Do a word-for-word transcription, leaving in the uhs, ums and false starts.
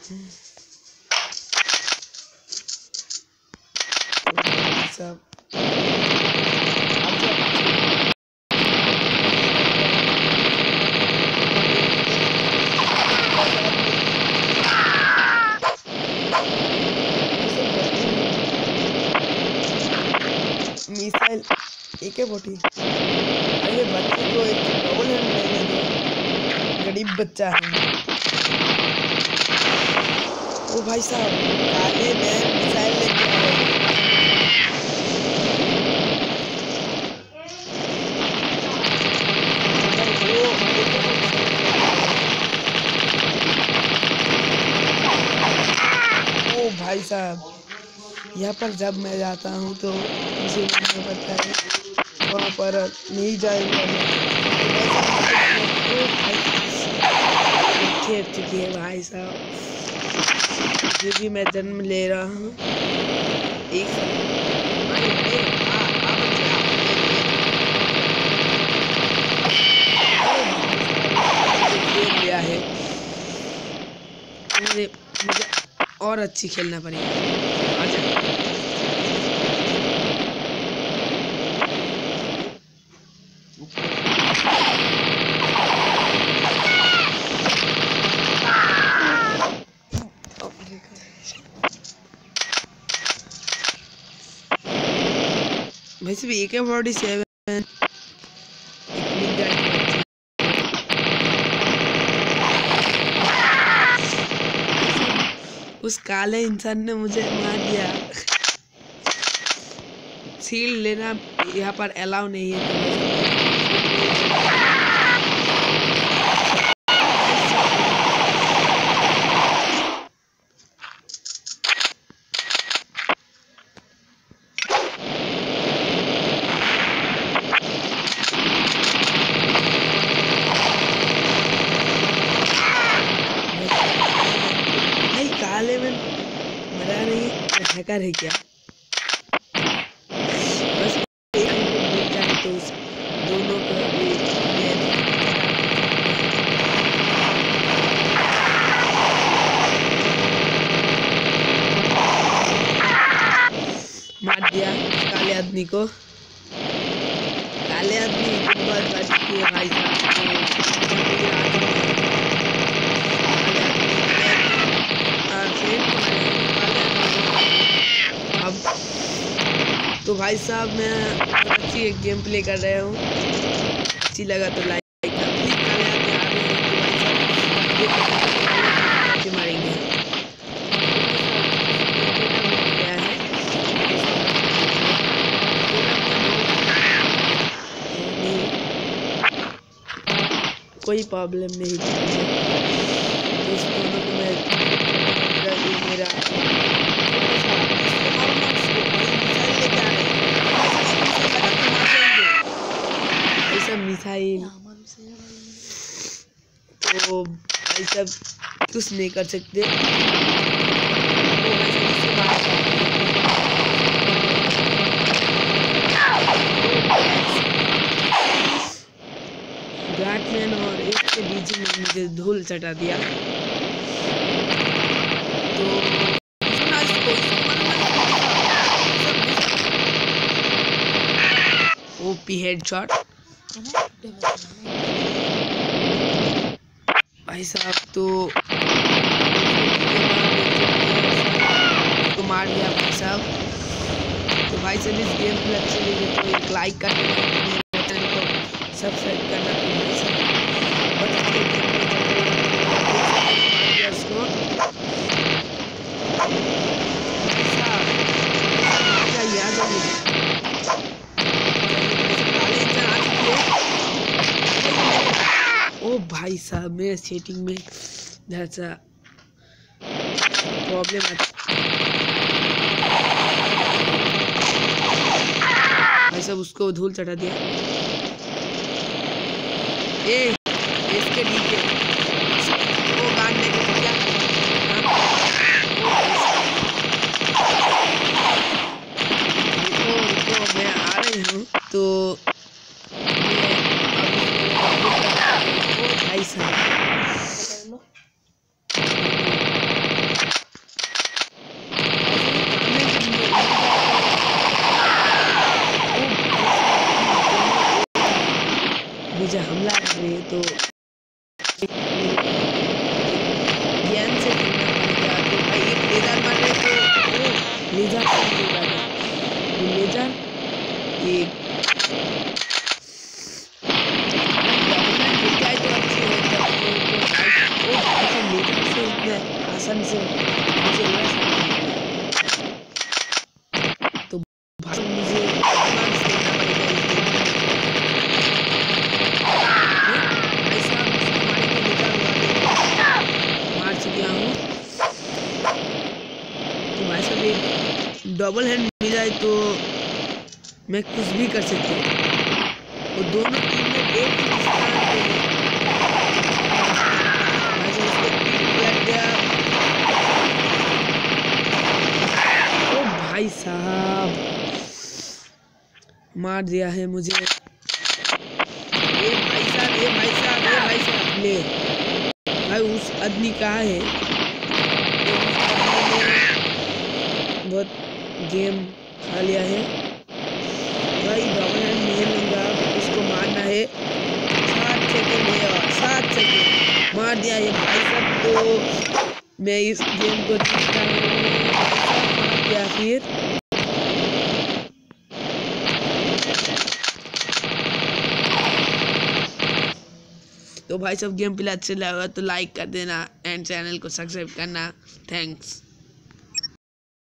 सब मिसाइल एक है बोटी। अरे बच्चे को एक डबल हैंड लेने दो, गरीब बच्चा है। ओ भाई साहब काले में मिसाइल लेके आ रहे हैं। ओ भाई साहब यहाँ पर जब मैं जाता हूँ तो मुझे मानना पड़ता है, वहाँ पर नहीं जाएगा मैं। खेल चुकी है भाई साहब, जो भी मैं जन्म ले रहा हूँ एक साथ। अरे अरे हाँ हाँ बच्चा खेल लिया है। मुझे मुझे और अच्छी खेलना पड़ेगा। आजा वैसे भी ए के फोर्टी सेवन उस काले इंसान ने मुझे मार दिया। सील लेना यहाँ पर अलाउ नहीं है। काले में मरा नहीं, हैकर है क्या? बस एक मिल जाए तो उस दोनों को भी मार दिया काले आदमी को। काले आदमी बहुत बच चुकी है भाई साहब। अब तो भाई साहब मैं अच्छी एक गेम प्ले कर रहा हूँ, अच्छी लगा तो लाइक करना। प्लीज काले आदमी आ रहे हैं तो भाई साहब मारेंगे। क्या है कोई प्रॉब्लम नहीं थी दोस्तों को। मैं मेरा ऐसा मिसाइल तो भाई सब कुछ नहीं कर सकते। बैटमैन और एक के बीच में मुझे धूल चटा दिया। तो ओपी हेडशॉट भाई साहब। तो तो मार दिया भाई साहब। तो भाई साहब इस गेम को अच्छी लगी तो एक लाइक करना, चैनल को सब्सक्राइब करना। तो भाई साहब भाई साहब मेरे सेटिंग में सा प्रॉब्लम है। भाई साहब उसको धूल चढ़ा दिया। ए इसके नीचे वो गान लेके क्या तो मैं आ रही हूँ। तो भाई साहब मुझे हमला कर रही है, तो ज्ञान से खेलना पड़ेगा। तो भाई एक लेजर मार रहे तो ओ लेजर से मिलेगा तो लेजर एक डबल मिल जाए तो अच्छी है। तो ओ लेजर से इतने आसान से मुझे लग तो भाई मुझे दिमाग से खेलना पड़ेगा इस गेम में। भाई साहब इसको मारेंगे, लेजर मार चुका हूँ। तो भाई साहब एक डबल हैंड मिल जाए तो मैं कुछ भी कर सकता हूँ। वो दोनों टीम में एक ही स्थान पे है। भाई साहब उसको लग गया। ओ भाई साहब मार दिया है मुझे। ए भाई साहब ए भाई साहब ए भाई साहब ले भाई उस आदमी कहाँ है? बहुत गेम खा लिया है भाई। डबल हैंड नहीं लूंगा, उसको मारना है। सात सेकेंड है और सात सेकेंड मार दिया है भाई साहब। तो मैं इस गेम को जीतता हूँ। मार दिया फिर। तो भाई साहब गेम प्ले अच्छे लगा तो लाइक कर देना एंड चैनल को सब्सक्राइब करना। थैंक्स।